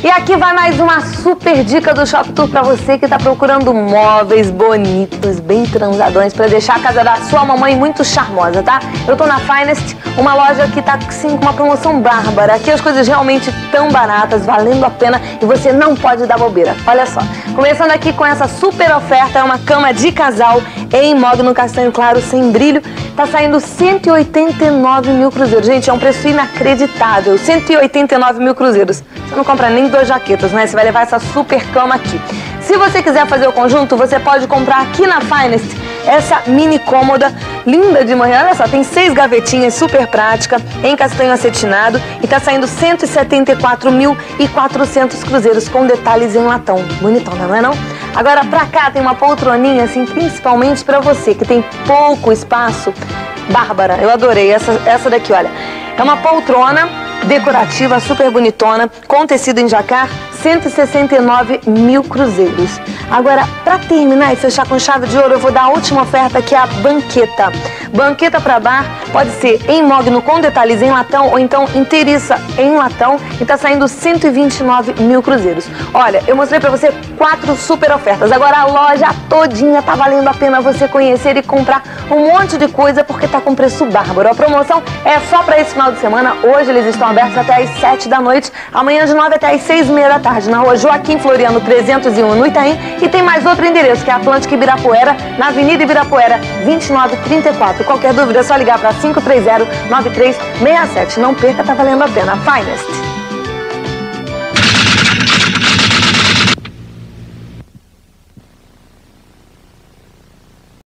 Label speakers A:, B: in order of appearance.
A: E aqui vai mais uma super dica do Shop Tour pra você que tá procurando móveis bonitos, bem transadões, pra deixar a casa da sua mamãe muito charmosa, tá? Eu tô na Finest, uma loja que tá sim com uma promoção bárbara. Aqui as coisas realmente tão baratas, valendo a pena e você não pode dar bobeira. Olha só, começando aqui com essa super oferta, é uma cama de casal em mogno castanho claro, sem brilho. Tá saindo 189 mil cruzeiros. Gente, é um preço inacreditável. 189 mil cruzeiros. Você não compra nem 2 jaquetas, né? Você vai levar essa super cama aqui. Se você quiser fazer o conjunto, você pode comprar aqui na Finest essa mini cômoda, linda de manhã. Olha só, tem 6 gavetinhas, super prática, em castanho acetinado. E tá saindo 174.400 cruzeiros, com detalhes em latão. Bonitão, não é não? Agora, pra cá tem uma poltroninha, assim, principalmente pra você, que tem pouco espaço. Bárbara, eu adorei essa daqui, olha. É uma poltrona decorativa, super bonitona, com tecido em jacquard, 169 mil cruzeiros. Agora, para terminar e fechar com chave de ouro, eu vou dar a última oferta, que é a banqueta. Banqueta para bar pode ser em mogno com detalhes em latão ou então inteiriça em latão e tá saindo 129 mil cruzeiros. Olha, eu mostrei para você 4 super ofertas. Agora a loja todinha tá valendo a pena você conhecer e comprar um monte de coisa porque tá com preço bárbaro. A promoção é só para esse final de semana. Hoje eles estão abertos até às 7 da noite, amanhã de 9 até às 6h30 da tarde, na rua Joaquim Floriano 301, no Itaim. E tem mais outro endereço, que é Atlântica Ibirapuera, na Avenida Ibirapuera 2934. Qualquer dúvida é só ligar para 530-9367. Não perca, tá valendo a pena. Finest.